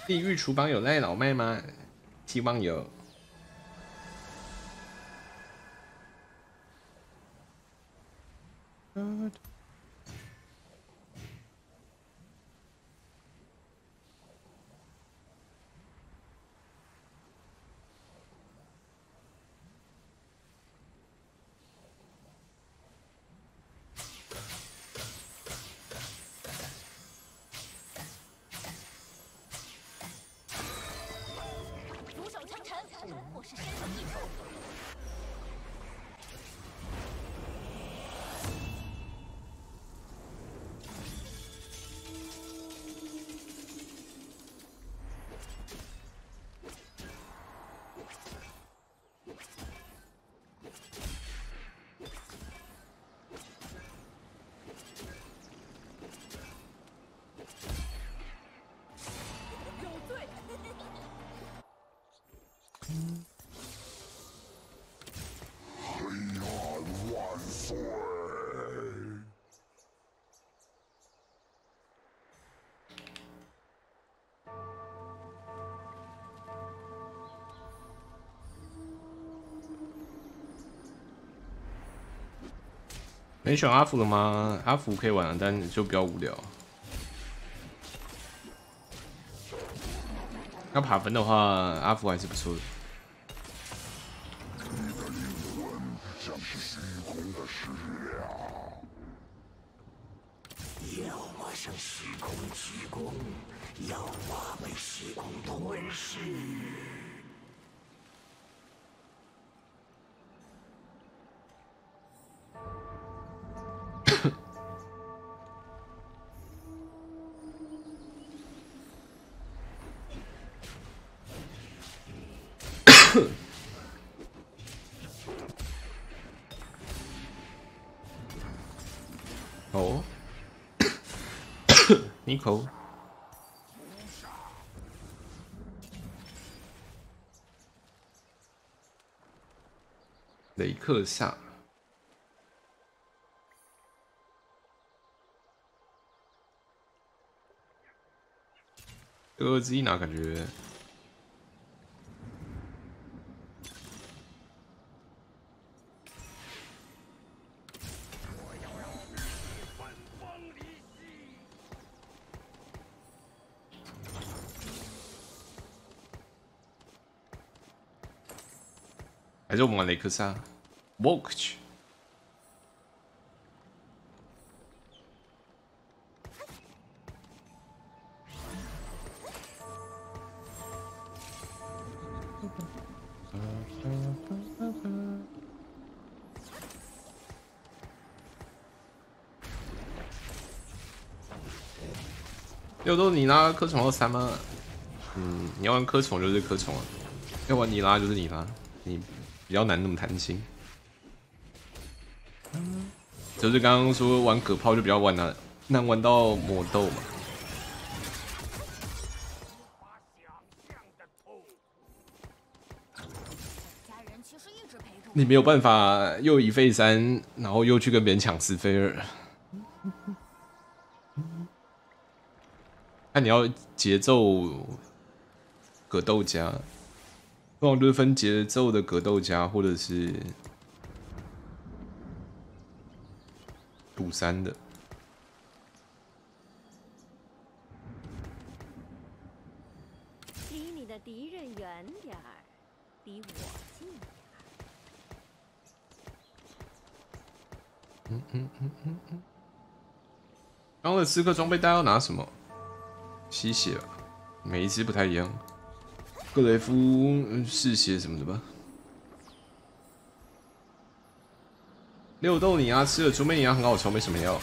地狱厨房有赖老麦吗？希望有。 俯首称臣，我是身首异处。有罪。 黑暗万岁！ 没选阿福了吗？阿福可以玩，但就比较无聊。要爬分的话，阿福还是不错的。 你的灵魂像是虚空的食粮， 要么向虚空鞠躬，要么被虚空吞噬。 哦，Nico，雷克萨，这个兹伊娜感觉还是我们玩雷克萨 ，walk 去。六都你拉科宠到3吗？你要玩科宠就是科宠啊，要玩你拉就是你拉，你比较难那么弹性。就是刚刚说玩葛炮就比较难玩到魔斗嘛。 家人其实一直陪着我。 你没有办法又以费3，然后又去跟别人抢4费2。那你要节奏格斗家，通常就是分节奏的格斗家，或者是赌3的。 离你的敌人远点儿，离我近点儿。 刚刚的刺客装备大家要拿什么？吸血吧，每一只不太一样。格雷夫嗜血什么的吧。六豆泥啊，吃了猪妹泥啊，很好抽，没什么药。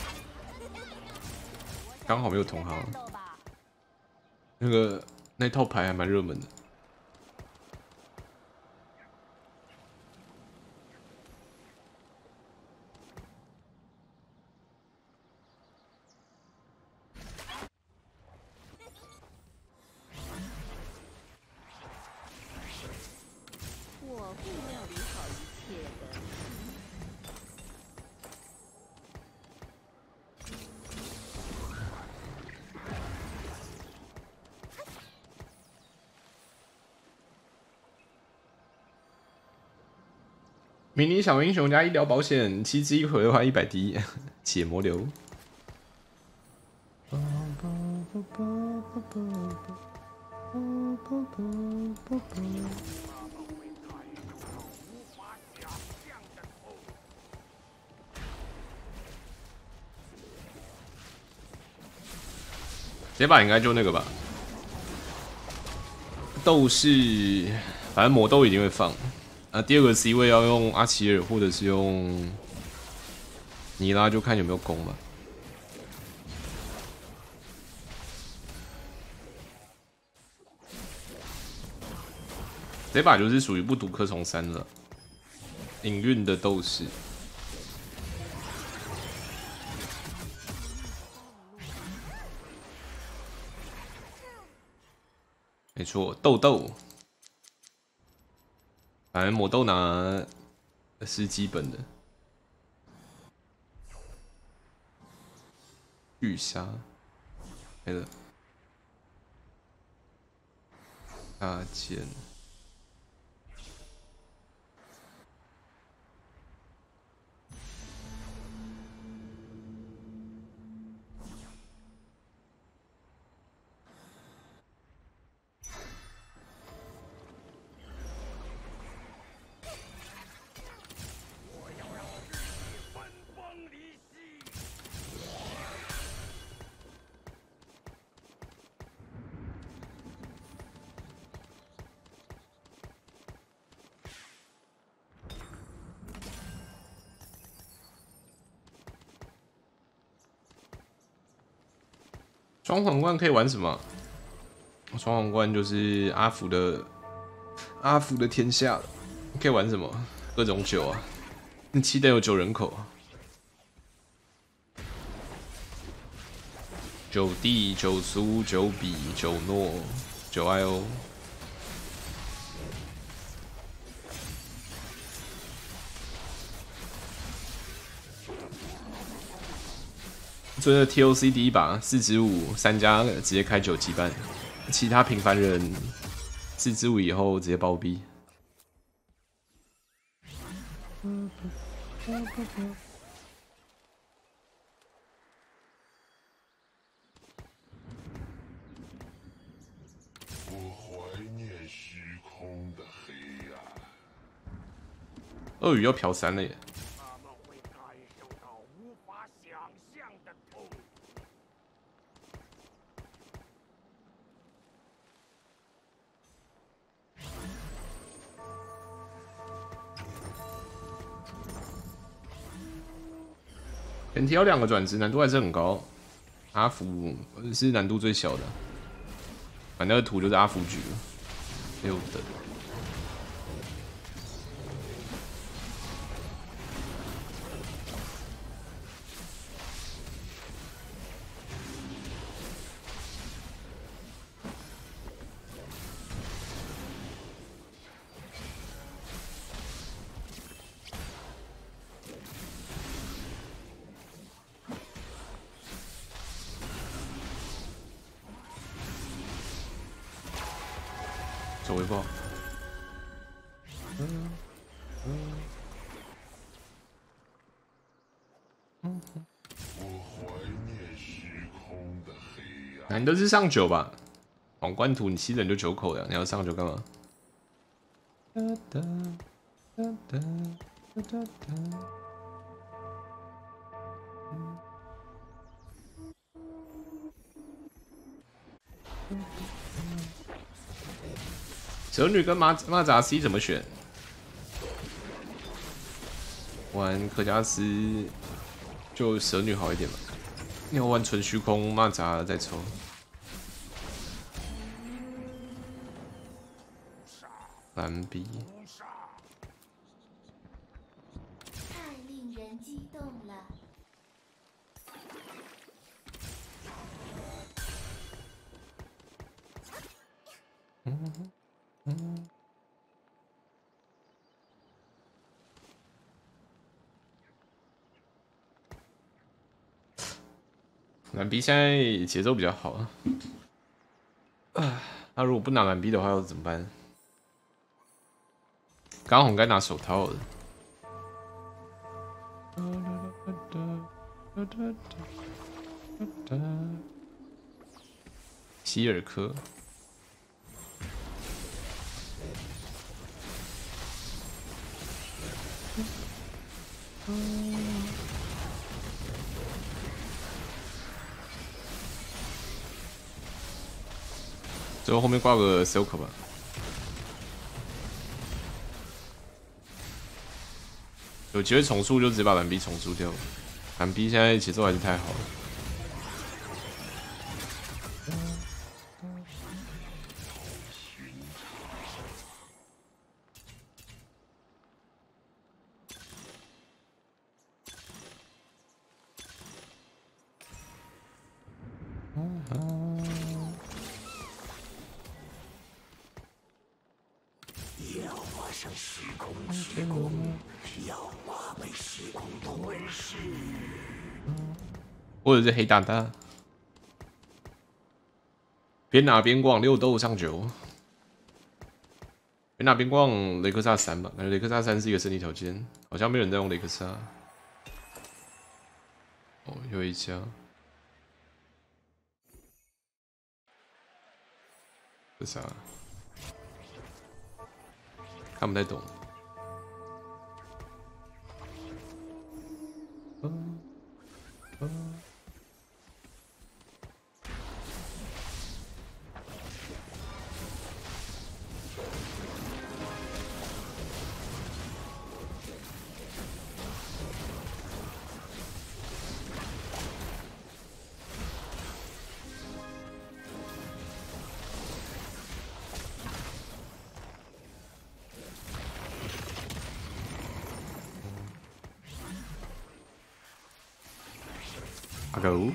刚好没有同行。那套牌还蛮热门的。 我会料理好一切的。 迷你小英雄加医疗保险，7只一回的话100滴血魔流。这把应该就那个吧，斗士，反正魔斗一定会放。第二个 C 位要用阿奇尔或者是用尼拉，就看有没有攻吧。这把就是属于不读科从3了，隐韵的斗士。没错，豆豆，反正魔豆拿是基本的。巨鲨没了，大剑。双皇冠可以玩什么？双皇冠就是阿福的天下了。可以玩什么？各种酒啊，7等有9人口啊。9弟、9苏、9比、9诺、9IO。这个 TOC 第一把4+5，3加直接开9击败，其他平凡人4+5以后直接暴毙。 我怀念虚空的黑暗。 鳄鱼要嫖3了耶！前提要2个转职，难度还是很高。阿福是难度最小的，反正图就是阿福局6等。走回报。 我怀念虚空的黑暗。 你都是上9吧？皇冠图你7人就9口了，你要上9干嘛？蛇女跟马扎 C 怎么选？玩克加斯就蛇女好一点吧。要玩纯虚空马扎再抽。蓝 B。 太令人激动了。 蓝 B 现在节奏比较好啊。他如果不拿蓝 B 的话，要怎么办？刚红该拿手套了。 希尔科。最后后面挂个 Silk 吧。有机会重塑就直接把蓝 B 重塑掉。蓝 B 现在节奏还是太好了。 要么向虚空鞠躬，要么被虚空吞噬。 或者是黑大大，边打边逛6斗上9，边打边逛雷克萨3吧，感觉雷克萨3是一个胜利条件，好像没有人在用雷克萨。哦，又一家，这啥？看不太懂。阿狗。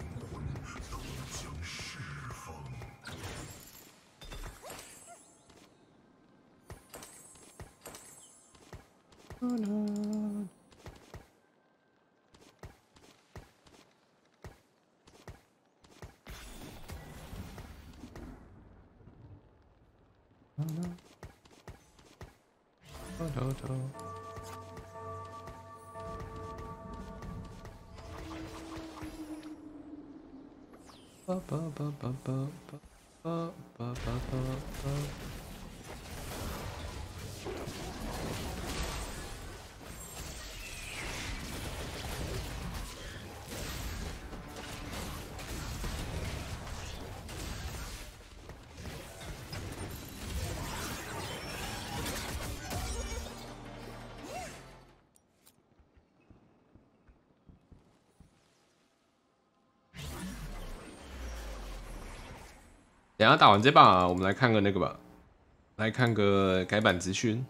等一下打完这把，我们来看个那个吧，来看个改版资讯。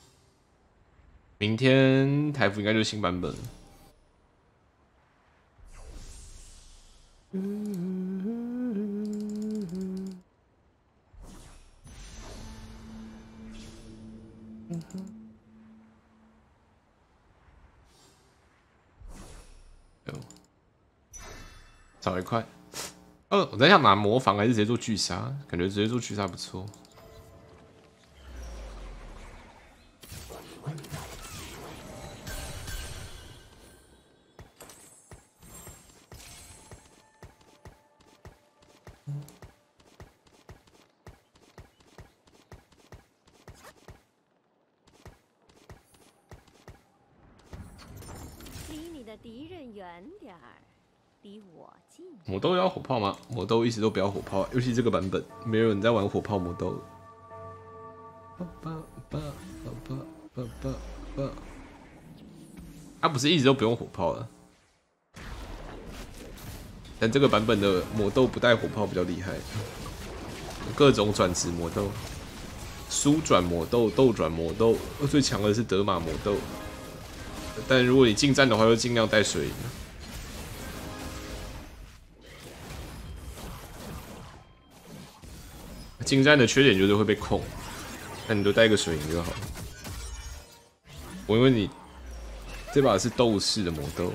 明天台服应该就是新版本。少一块。我在想拿魔防还是直接做巨杀，感觉直接做巨杀不错。 离你的敌人远点儿，离我近。 魔豆要火炮吗？魔豆一直都不要火炮，尤其这个版本没有人在玩火炮魔豆。他不是一直都不用火炮了，但这个版本的魔豆不带火炮比较厉害，各种转职魔豆，苏转魔豆、豆转魔豆，最强的是德玛魔豆。但如果你近战的话，就尽量带水银。近战的缺点就是会被控，那你就带个水银就好。我因为你这把是斗士的魔豆，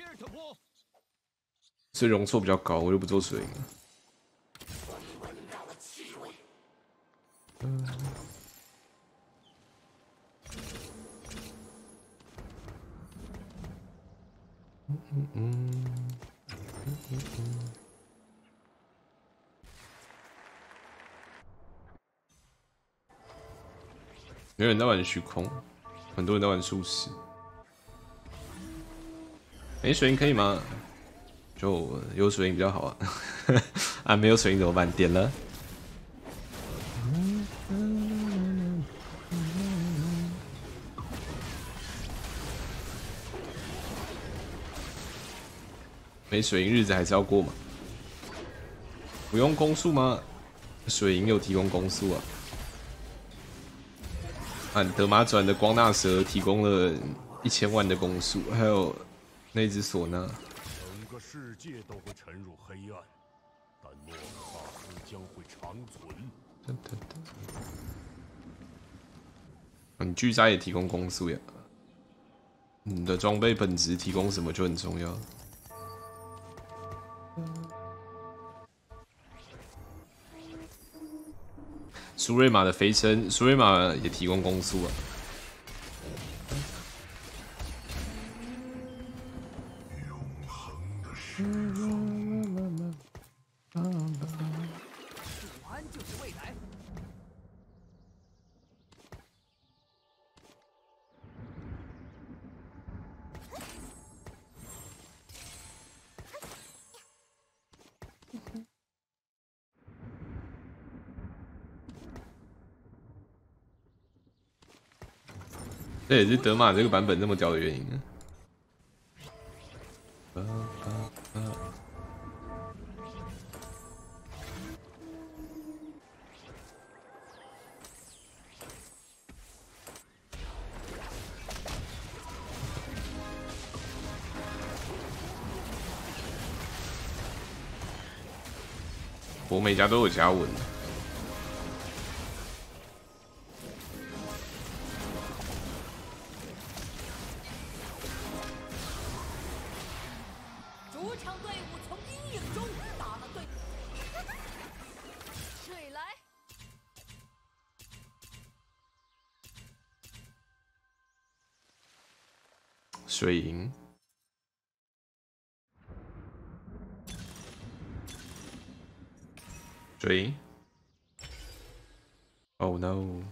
所以容错比较高，我就不做水银了。 没有人在玩虚空，很多人在玩术士。水银可以吗？就有水银比较好啊。啊，没有水银怎么办？点了。没水银日子还是要过嘛。不用攻速吗？水银有提供攻速啊。按德玛转的光纳蛇提供了1000万的攻速，还有那只唢呐。 整个世界都会沉入黑暗，但诺克萨斯将会长存。 你巨鲨也提供攻速呀。你的装备本质提供什么就很重要。苏瑞玛的飞升，苏瑞玛也提供攻速啊。 永恒的时光。 武安就是未来。 这也是德玛这个版本那么屌的原因。我每家都有加文。 主场队伍从阴影中打了队。水来。 水银。水银。Oh no！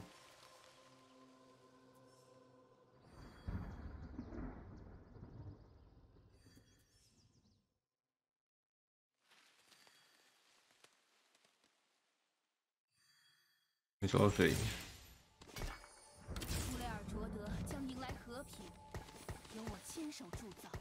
你说水银。 乌雷尔卓德将迎来和平，由我亲手铸造。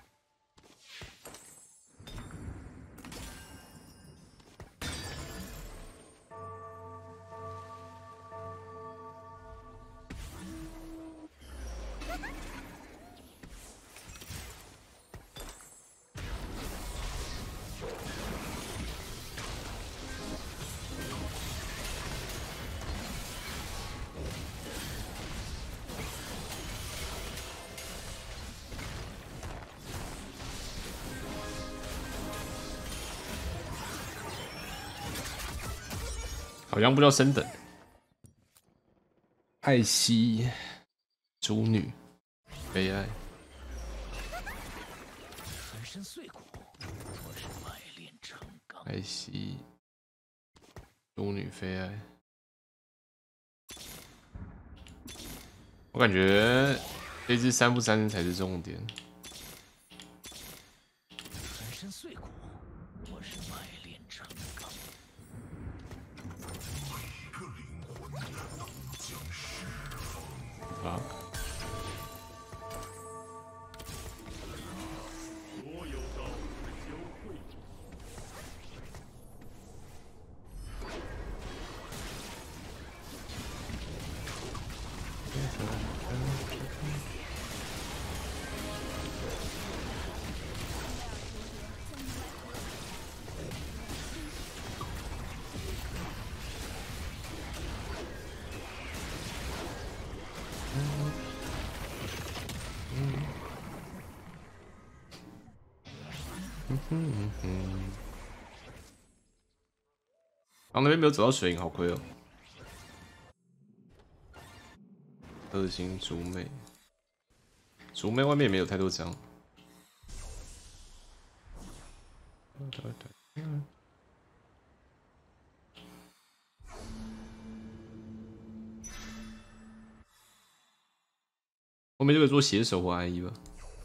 好像不叫升等。艾希，猪女，悲哀。 粉身碎骨，我是百炼成钢。 艾希，猪女悲哀。我感觉这只3不3才是重点。 粉身碎骨，我是百炼成钢。 每个灵魂都将释放。 啊！ 所有道的交汇。 然后那边没有走到水银，好亏哦。恶心竹妹，竹妹外面也没有太多张。对。 后面就可以做写手或 IE 吧。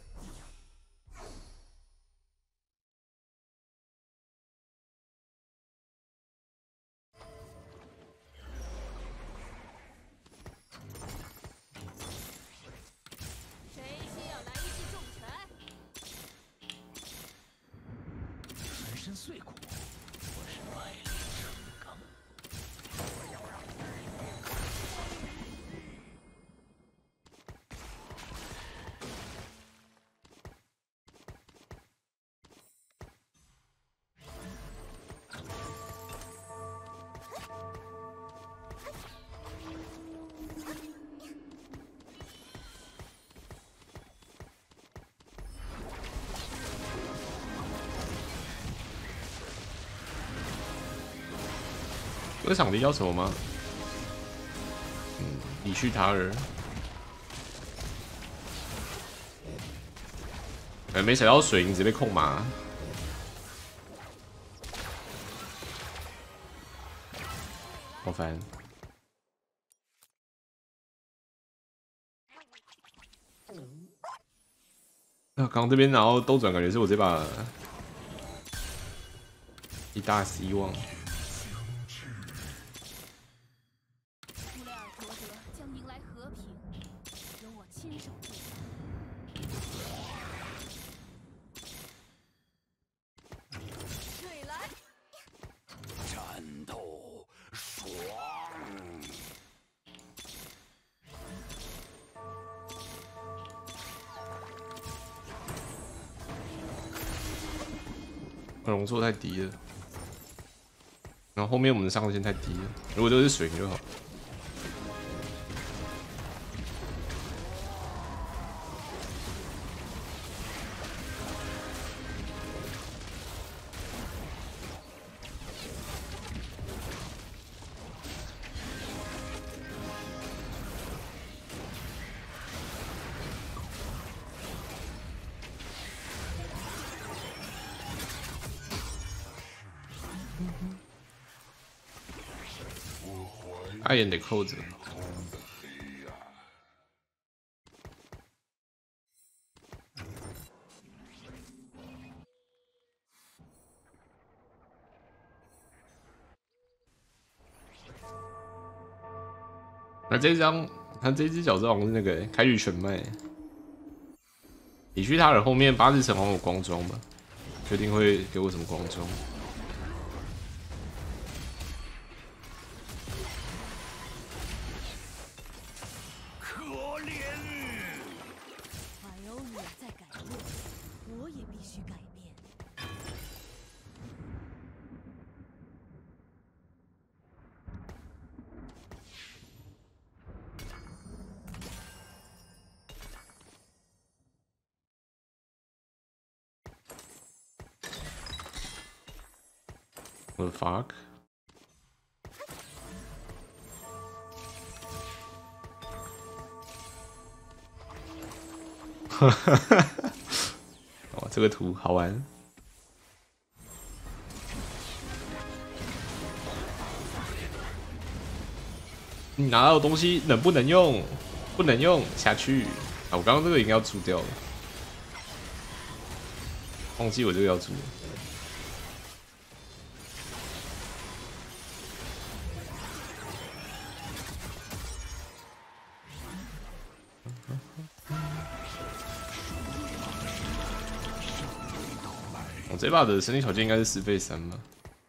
谁先要来一记重拳？ 粉身碎骨，我是百里成钢。 这个场地叫什么吗？李旭塔尔。没踩到水，你直接被控麻。好烦。那刚刚这边然后兜转，感觉是我这把一大希望。 乌雷尔伯德将迎来和平，由我亲手祝福。水来！ 战斗爽！ 容错太低了，然后后面我们的上限太低了。如果这是水就好。爱眼得扣着。那这张，他这只角色好像是那个开局全麦。李旭塔尔后面八字城好像有光装吧？确定会给我什么光装？ 海欧尼尔在改变，我也必须改变。 What the fuck？ 哦，这个图好玩。你拿到的东西能不能用？不能用，下去。啊，我刚刚这个应该要出掉了，忘记我这个要出了。我这把的神力条件应该是4费3吧？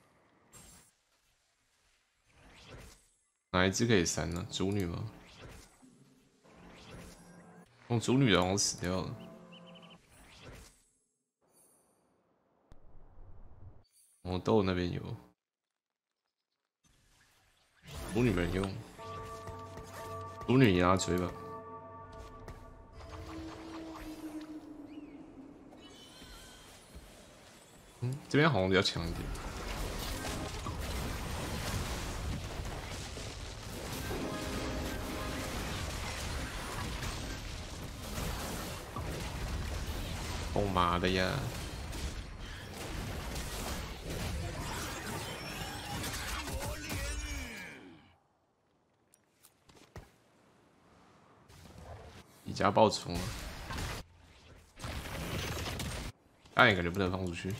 哪一只可以3呢？主女吗？用主女的好像死掉了。我豆那边有，主女没人用，主女你拿锤吧。这边好像比较强一点。干嘛的呀？ 家爆冲啊！大眼感觉不能放出去。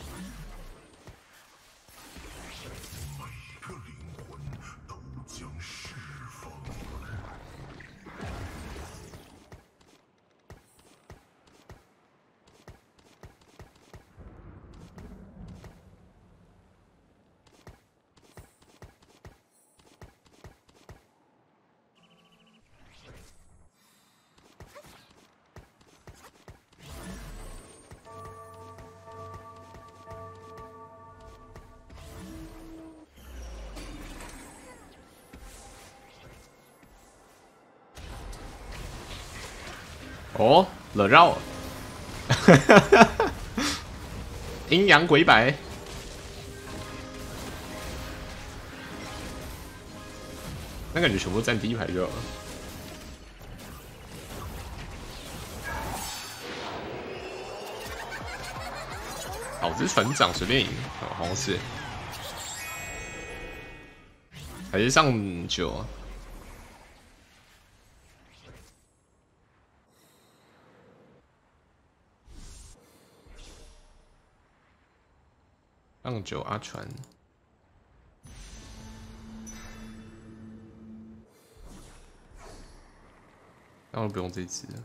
哦，惹绕，阴阳鬼摆，那感觉全部站第一排就好了。老子船长随便赢，好像是，还是上9啊？上9阿传，那我不用这只了。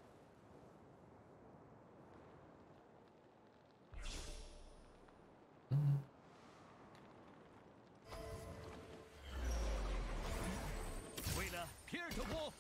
为了皮尔特波。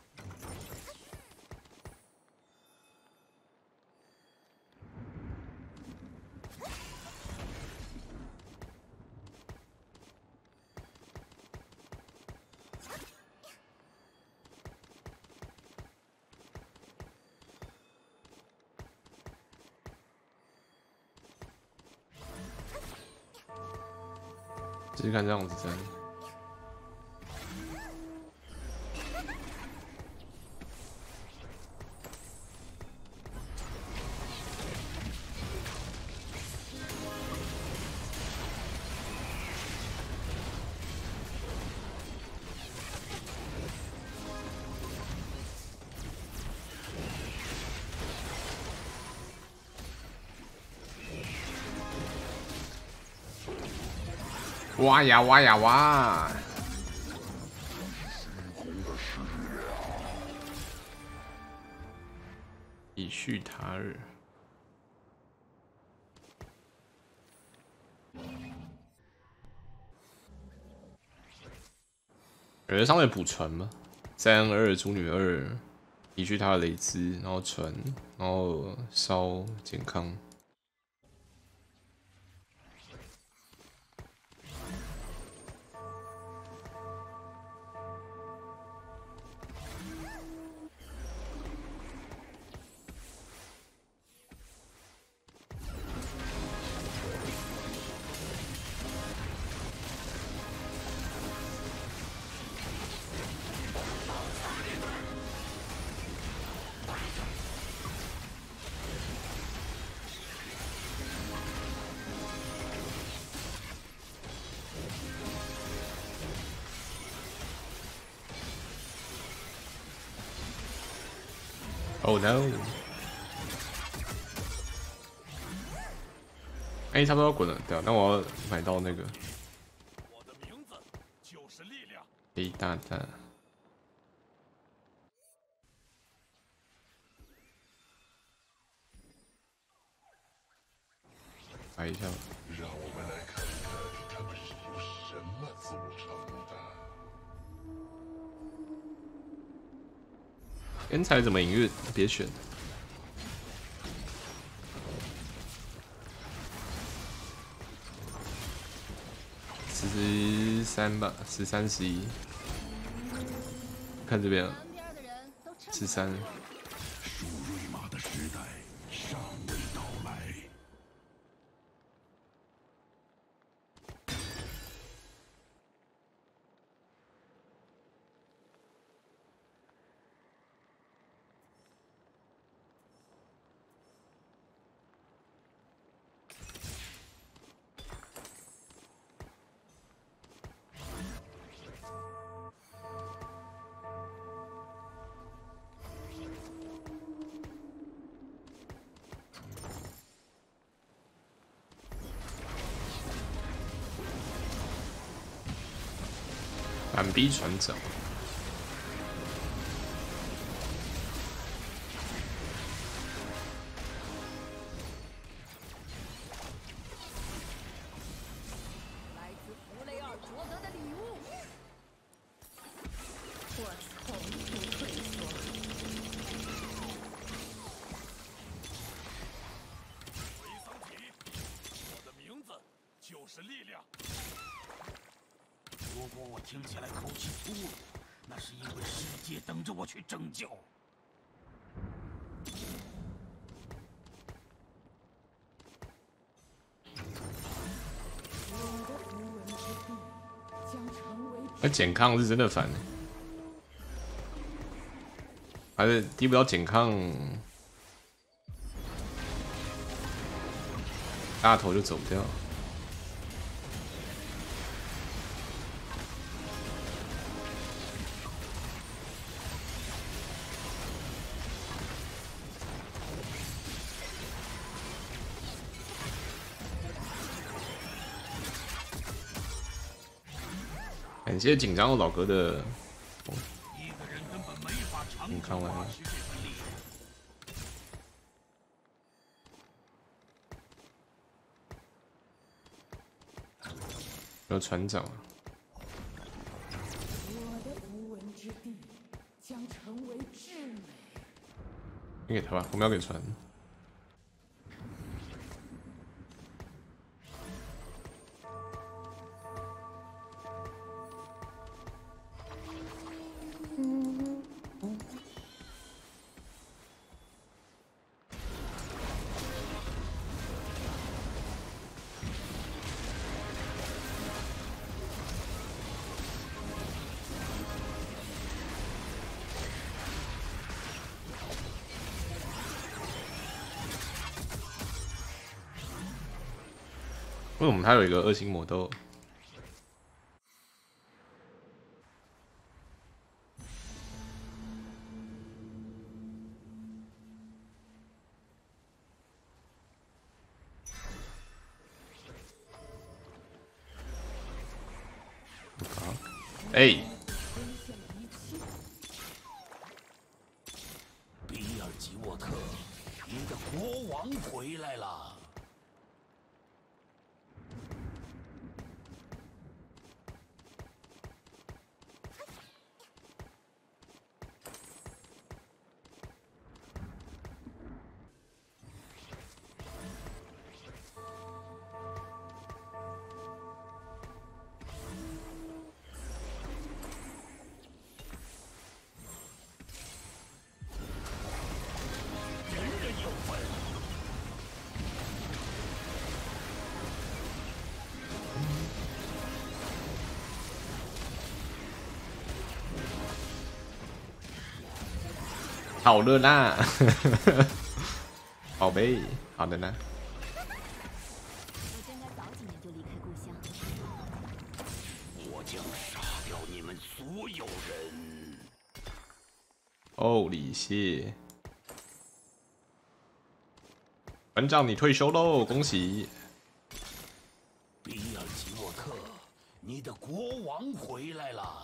试试看这样子真。挖呀挖呀挖！以续他日。有上面补船吗？3N2猪女2，以续他的雷兹，然后船，然后烧健康。 Oh no！ 哎、差不多要滚了，对啊，那我要买到那个我的名字就是力量。 黑大大，摆一下。 让我们来看看他们是由什么组成的。 天才怎么营运？别选。13吧，13、11。看这边啊，13。 属瑞玛的时代尚未到来。 反逼船长。 来自弗雷尔卓德的礼物。我从不退缩。 维桑提，我的名字就是力量。 如果我听起来口气粗鲁，那是因为世界等着我去拯救。 那减抗是真的烦，还是低不到减抗，大头就走掉。感谢紧张的老哥的， 一个人根本没法长你看完了。 期这份力有船长， 我的无闻之地将成为至美。 你给他吧，我们要给船。为什么他有一个恶星魔豆？哎， 比尔吉沃特，你的国王回来了。人人有份。 好了啦，宝贝，好的呢。 我真该早几年就离开故乡。 我将杀掉你们所有人。 哦，李谢，船长你退休喽，恭喜！ 比尔吉沃特，你的国王回来了。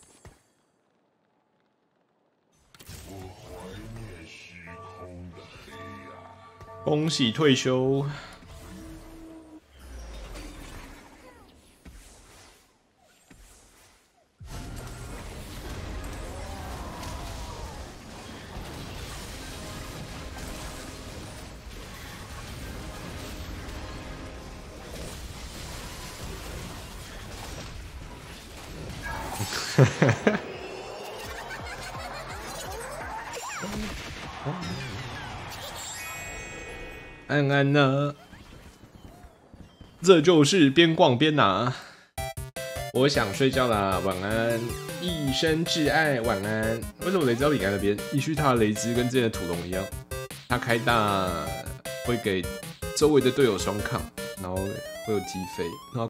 恭喜退休。安安呢？这就是边逛边拿。我想睡觉啦，晚安，一生挚爱，晚安。为什么雷兹要离开那边？依序他的雷兹跟之前的土龙一样，他开大会给周围的队友双抗，然后会有击飞，然后